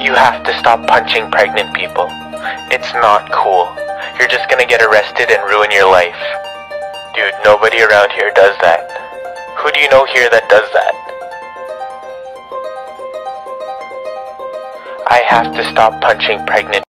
You have to stop punching pregnant people. It's not cool. You're just gonna get arrested and ruin your life. Dude, nobody around here does that. Who do you know here that does that? I have to stop punching pregnant